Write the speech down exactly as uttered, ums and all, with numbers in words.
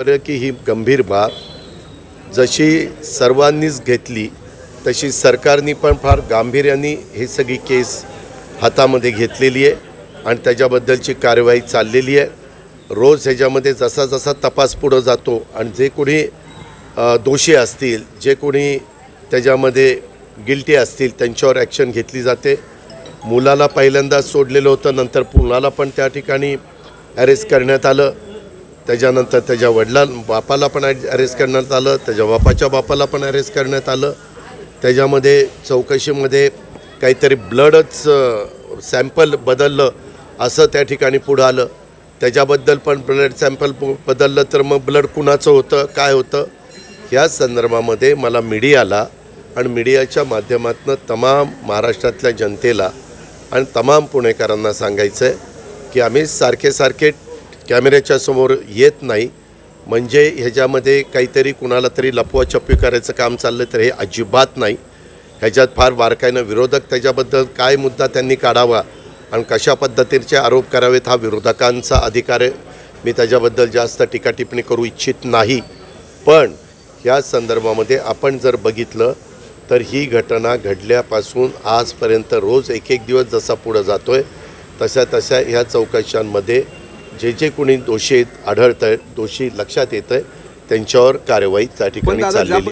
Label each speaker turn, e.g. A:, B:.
A: बरं की ही गंभीर बाब जशी सर्वांनीच घेतली तशी सरकारने पण फार गांभीर्याने ही सगळी केस हातामध्ये घेतलेली आहे आणि त्याच्याबद्दलची कार्यवाही चाललेली आहे। रोज ह्याच्यामध्ये जसा जसा तपास पुढे जातो आणि जे कोणी दोषी असतील, जे कोणी त्याच्यामध्ये गिल्टी असतील त्यांच्यावर ॲक्शन घेतली जाते। मुलाला पहिल्यांदा सोडलेलं होतं, नंतर मुलाला पण त्या ठिकाणी अरेस्ट करण्यात आलं, त्याच्यानंतर त्याच्या वडिलां बापाला पण अरेस्ट करण्यात आलं, त्याच्या बापाच्या बापाला पण अरेस्ट करण्यात आलं। त्याच्यामध्ये चौकशीमध्ये काहीतरी ब्लडच सॅम्पल बदललं असं त्या ठिकाणी पुढं आलं। त्याच्याबद्दल पण ब्लड सॅम्पल बदललं तर मग ब्लड कुणाचं होतं, काय होतं, या संदर्भामध्ये मला मीडियाला आणि मीडियाच्या माध्यमातून तमाम महाराष्ट्रातल्या जनतेला आणि तमाम पुणेकरांना सांगायचं आहे की आम्ही सारखे सारखे कॅमेऱ्याच्या समोर येत नाही, म्हणजे ह्याच्यामध्ये काहीतरी कुणाला तरी लपवाछपवी करायचं काम चाललं तर हे अजिबात नाही। ह्याच्यात फार बारकाईनं विरोधक त्याच्याबद्दल काय मुद्दा त्यांनी काढावा आणि कशा पद्धतीचे आरोप करावेत हा विरोधकांचा अधिकार आहे। मी त्याच्याबद्दल जास्त टीका टिप्पणी करू इच्छित नाही, पण या संदर्भामध्ये आपण जर बघितलं तर ही घटना घडल्यापासून आजपर्यंत रोज एक एक दिवस जसा पुढे जातोय तशा तशा ह्या चौकशांमध्ये जे जे कोणी दोषी आढळत आहेत, दोषी लक्षात येत आहे, त्यांच्यावर कार्यवाही त्या ठिकाणी चाललेली